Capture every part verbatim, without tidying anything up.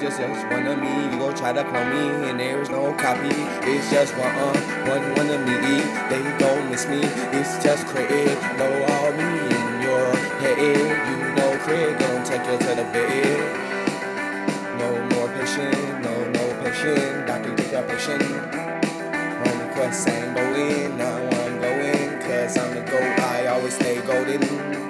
just, just one of me. You gon' try to clone me, and there is no copy. It's just one, uh, one, one of me. They gon' miss me. It's just Craig. Know all me in your head. You know Craig gon' take you to the bed. No more patient, no, no patient. Doctor, take your patient. On the quest, ain't going. Now I'm going, cause I'm the GOAT. I always stay golden.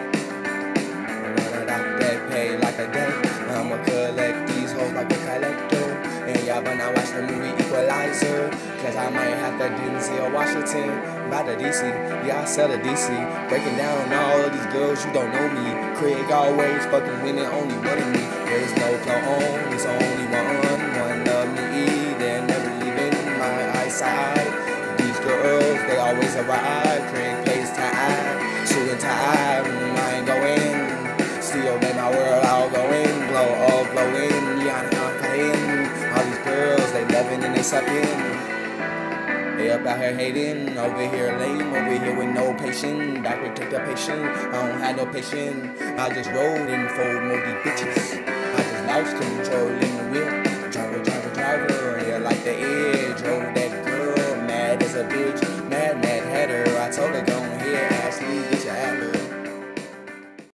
That pay like a debt. I'ma collect these hoes like a collector. And y'all better watch the movie Equalizer, cause I might have to Denzel Washington by the D C. Yeah, I sell the D C. Breaking down all of these girls, you don't know me. Craig always fucking winning, only one of me. There's no clone, it's only one. One of me, they're never leaving my eyesight. These girls, they always arrive. Craig plays tie, suit and tie. I ain't going. Still made my world all going, glow, all glowing, yeah, I'm playing. All these girls, they loving and they sucking. They up out here hating, over here lame, over here with no patience. Doctor, take the patient, I don't have no patience. I just rode and fold more these bitches. I just lost control in the wheel.